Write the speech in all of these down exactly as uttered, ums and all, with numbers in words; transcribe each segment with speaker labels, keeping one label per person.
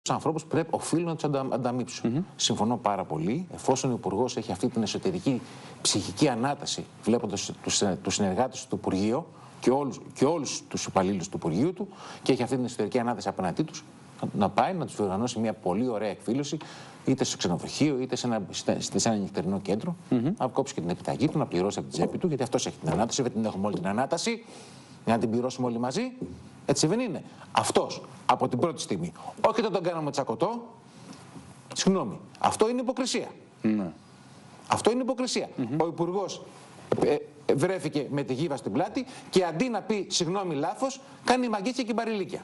Speaker 1: Τους ανθρώπους πρέπει, οφείλουν να τους αντα, ανταμείψουν. Mm-hmm. Συμφωνώ πάρα πολύ. Εφόσον ο Υπουργός έχει αυτή την εσωτερική ψυχική ανάταση, βλέποντας τους, τους συνεργάτες του Υπουργείου και όλους, και όλους τους υπαλλήλους του Υπουργείου του, και έχει αυτή την εσωτερική ανάταση απέναντί τους, να πάει να τους διοργανώσει μια πολύ ωραία εκδήλωση, είτε στο ξενοδοχείο, είτε σε ένα, σε ένα νυχτερινό κέντρο, mm-hmm. να κόψει και την επιταγή του, να πληρώσει από την τσέπη του, γιατί αυτός έχει την ανάταση, δεν την έχουμε όλη την ανάταση, για να την πληρώσουμε όλοι μαζί. Έτσι δεν είναι. Αυτός από την πρώτη στιγμή. Όχι όταν τον κάναμε τσακωτό. Συγγνώμη. Αυτό είναι υποκρισία. Mm. Αυτό είναι υποκρισία. Mm-hmm. Ο Υπουργός ε, βρέθηκε με τη γίβα στην πλάτη και αντί να πει συγγνώμη λάθος, κάνει μαγκίτσια και μπαριλίκια.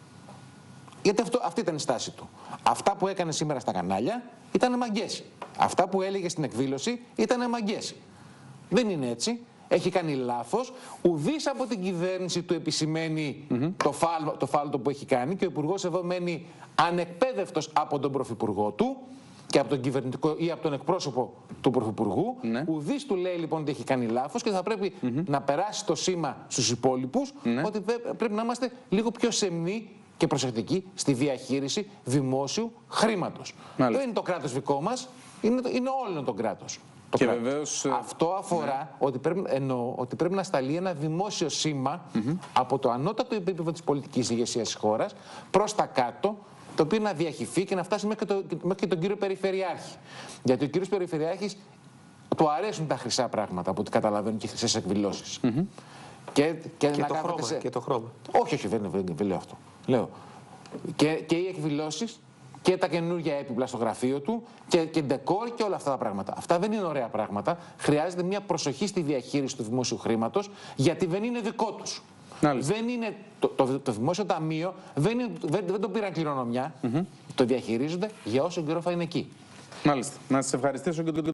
Speaker 1: Γιατί αυτό, αυτή ήταν η στάση του. Αυτά που έκανε σήμερα στα κανάλια ήταν μαγκές. Αυτά που έλεγε στην εκδήλωση ήταν μαγκές. Δεν είναι έτσι. Έχει κάνει λάθος. Ουδής από την κυβέρνηση του επισημαίνει mm-hmm. το, φάλ, το φάλτο που έχει κάνει και ο Υπουργός εδώ μένει ανεκπαίδευτος από τον Πρωθυπουργό του και από τον κυβερνητικό ή από τον εκπρόσωπο του Πρωθυπουργού. Mm-hmm. Ουδής του λέει λοιπόν ότι έχει κάνει λάθος και θα πρέπει mm-hmm. να περάσει το σήμα στους υπόλοιπους mm-hmm. ότι πρέπει να είμαστε λίγο πιο σεμνοί και προσεκτικοί στη διαχείριση δημόσιου χρήματος. Δεν είναι το κράτος δικό μας, είναι, είναι όλο το κράτος.
Speaker 2: Και βεβαίως,
Speaker 1: αυτό αφορά ναι. ότι, πρέπει, εννοώ, ότι πρέπει να σταλεί ένα δημόσιο σήμα mm-hmm. από το ανώτατο επίπεδο της πολιτικής ηγεσίας της χώρας προς τα κάτω, το οποίο να διαχυθεί και να φτάσει μέχρι και, το, μέχρι και τον κύριο Περιφερειάρχη. Γιατί ο κύριος Περιφερειάρχης του αρέσουν τα χρυσά πράγματα, από ό,τι καταλαβαίνουν, και οι χρυσές εκδηλώσεις. Mm-hmm. Και, και,
Speaker 3: και,
Speaker 1: να
Speaker 3: το χρώμα,
Speaker 1: σε...
Speaker 3: και το χρώμα.
Speaker 1: Όχι, όχι, δεν, δεν, δεν λέω αυτό. Λέω. Και, και οι εκδηλώσεις και τα καινούργια έπιπλα στο γραφείο του και, και ντεκόρ και όλα αυτά τα πράγματα. Αυτά δεν είναι ωραία πράγματα. Χρειάζεται μια προσοχή στη διαχείριση του δημόσιου χρήματος, γιατί δεν είναι δικό τους. Δεν είναι, το, το, το δημόσιο ταμείο δεν, είναι, δεν, δεν το πήραν κληρονομιά. Mm-hmm. Το διαχειρίζονται για όσο καιρό θα είναι εκεί.
Speaker 2: Μάλιστα. Να σας ευχαριστήσω και το